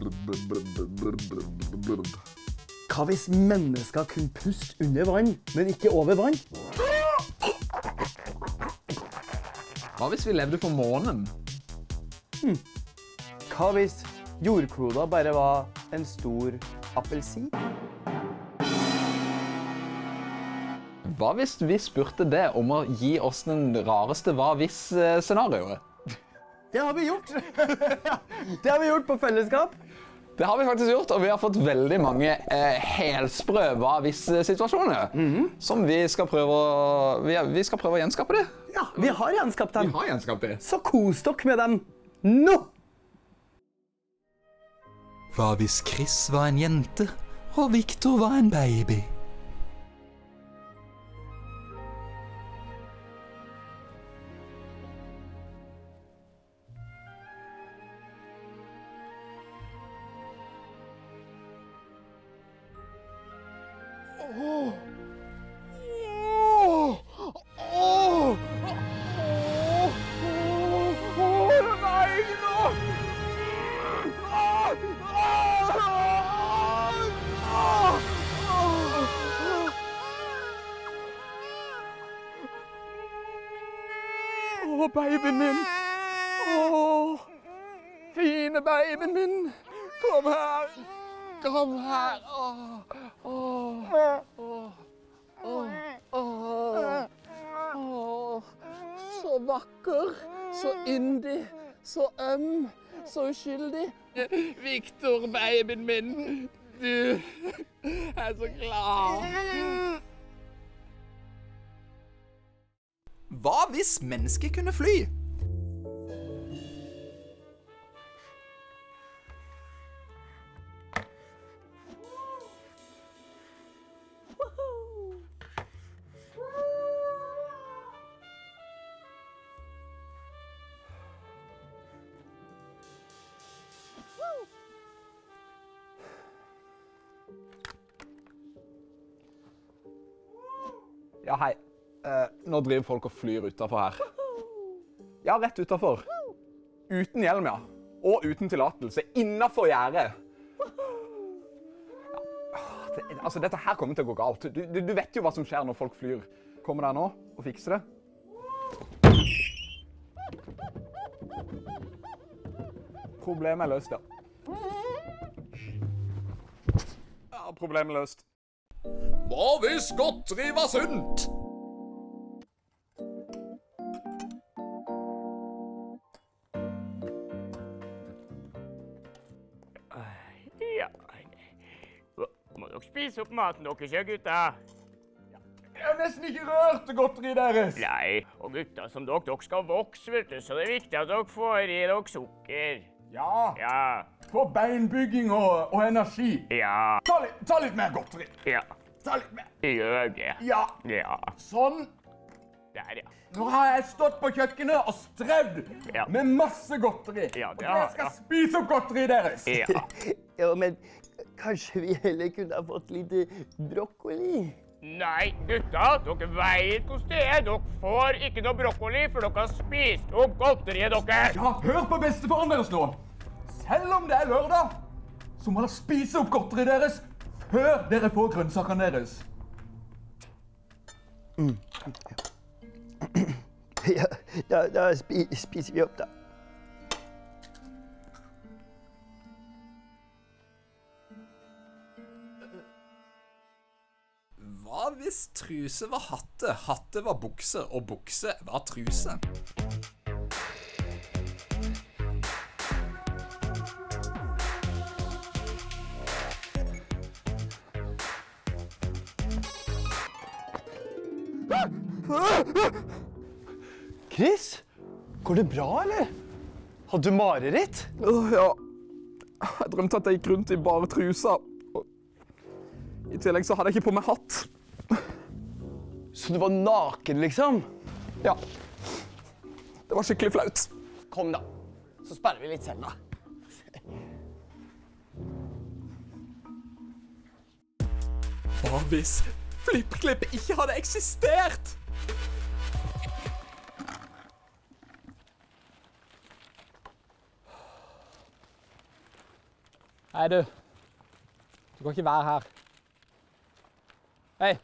Hva hvis mennesker kun puste under vann, men ikke over vann? Hva hvis vi levde på månen? Hva hvis jordkloda bare var en stor appelsin? Hva hvis vi spurte det om å gi oss den rareste hva-hvis-scenarioet? Det har vi gjort. Det har vi gjort på fellesskap. Det har vi faktisk gjort, og vi har fått veldig mange helsprø hva-hvis-situasjoner som vi skal prøve å gjenskape det. Ja, vi har gjenskapt dem. Vi har gjenskapt det. Så kos dere med dem nå! Hva hvis Chris var en jente, og Victor var en baby? Babyen min. Fine babyen min. Kom her. Kom her. Så vakker, så yndig, så øm, så uskyldig. Victor, babyen min. Du er så glad. Hva hvis mennesket kunne fly? Ja, hei. Nå driver folk og flyr utenfor her. Ja, rett utenfor. Uten hjelm, ja. Og uten tillatelse. Innenfor gjerdet. Ja, altså, dette her kommer til å gå galt. Du vet jo hva som skjer når folk flyr. Kommer der nå og fikser det. Problemet er løst, ja. Ja, problemet er løst. Hva hvis godteri var sunt? Ja, må dere spise opp maten deres, ja, gutta? Jeg har nesten ikke rørt godteri deres. Nei, og gutta som dere skal vokse, vet du, så det er viktig at dere får i dere sukker. Ja, Ja, for beinbygging og energi. ja, Ta litt mer godteri. ja, Ta litt mer. gjør det. Ja, Ja, sånn. der, ja. Nå har jeg stått på kjøkkenet og strødd Ja. med masse godteri. Ja, Og det jeg har skal jeg. spise opp godteri deres. Ja, Ja, men kanskje vi heller kunne ha fått litt brokkoli? nei, gutta, dere vet hvordan det er. Dere får ikke noe brokkoli, for dere har spist opp godteriet deres. Ja, hør på bestefaren deres nå. Selv om det er lørdag, så må dere spise opp godteri deres før dere får grønnsakene deres. Ja, da spiser vi opp, da. Hva hvis truse var hatte, hatte var bukse, og bukse var truse? Chris, går det bra, eller? Hadde du mareritt? Ja, jeg drømte at jeg gikk rundt i bare trusa. I tillegg så hadde jeg ikke på meg hatt. Så du var naken, liksom? Ja, det var skikkelig flaut. Kom da, så spiller vi litt selv, da. Hva hvis FlippKlipp ikke hadde eksistert? Hei, du. Du kan ikke være her. Hei.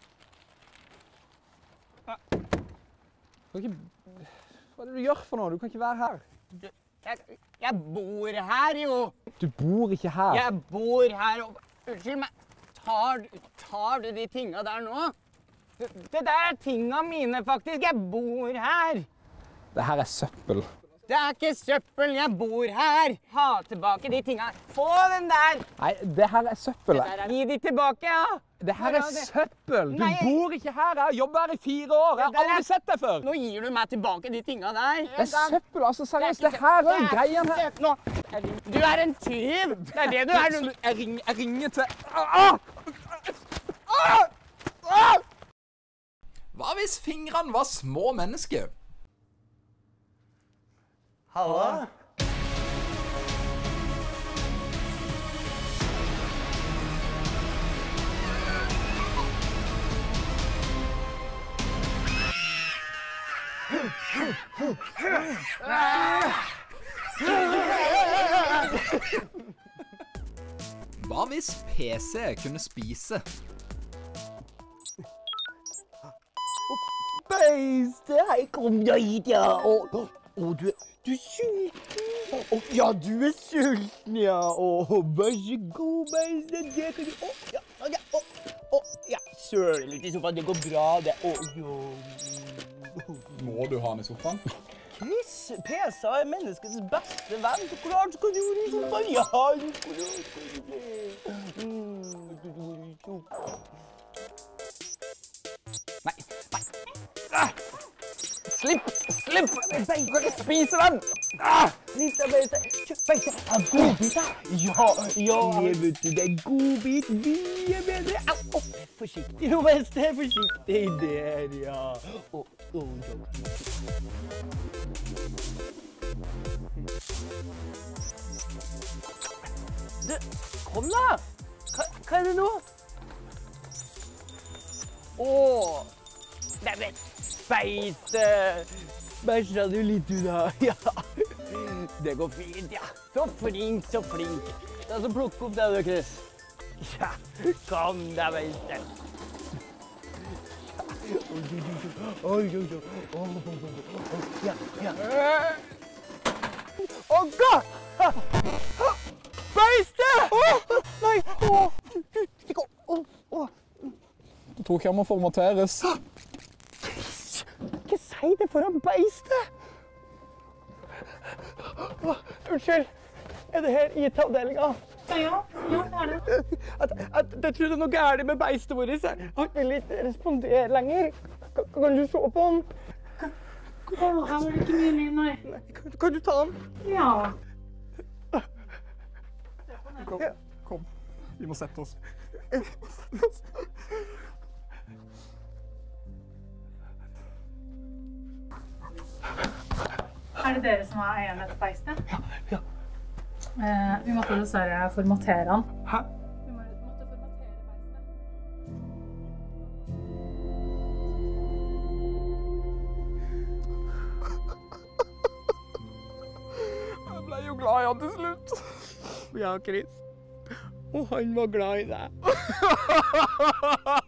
Du kan ikke... Hva er det du gjør for noe? Du kan ikke være her. Jeg bor her, jo. Du bor ikke her. Jeg bor her, og... Unnskyld meg. Tar du de tinga der nå? Det der er tinga mine, faktisk. Jeg bor her. Det her er søppel. Det er ikke søppel. Jeg bor her. Ha tilbake de tinga. Få den der. Nei, det her er søppel. Gi de tilbake, ja. Det her er søppel. Du Nei. bor ikke her. Jeg har jobbet her i 4 år. Jeg har aldri sett deg før. Nå gir du meg tilbake de tinga der. Det er søppel, altså. Seriøst, det her er greien her. Nå. Du er en tyv. Det er det du er. Jeg ringer til... Hva hvis fingrene var små mennesker? Halla. Hva hvis PC kunne spise? Beiste, hei, kom deg hit, ja. Du er sulten. Ja, du er sulten, ja. Vær så god, beiste. Det kan du... Ja, søl litt i sofaen. Det går bra, det. Må du ha den i sofaen? Chris, PC er menneskets beste venn. Så klart skal du være i sofaen. Ja, så klart skal du være i sofaen. Nei. Slipp! Du kan ikke spise den! Beiste, beiste, er godbiter? Ja, vet du, det er godbit. Mye bedre. Forsiktig nå, beiste. Forsiktig der, ja. Kom da! Hva er det nå? Neimen, beiste! Bæsja du litt ut da? Ja. Det går fint, ja. Så flink, så flink. Da så plukk opp det du, Chris. Ja, kom da, beiste. Ja. Åga! Beiste! Nei! Du tror ikke jeg må formateres. Ikke si det foran beiste! Unnskyld, er det her IT-avdelinga? Ja, det er det. Jeg tror det er noe gærent med beistet vårt. Han vil ikke respondere lenger. Kan du se på han? Her var det ikke mye liv, nei. Kan du ta han? Ja. Kom. Vi må sette oss. Er det dere som er eierne til beistet? Ja. Vi måtte dessverre formatere han. Hæ? Vi måtte formatere beistet. Jeg ble jo glad i han til slutt. Ja, Chris. Og han var glad i deg.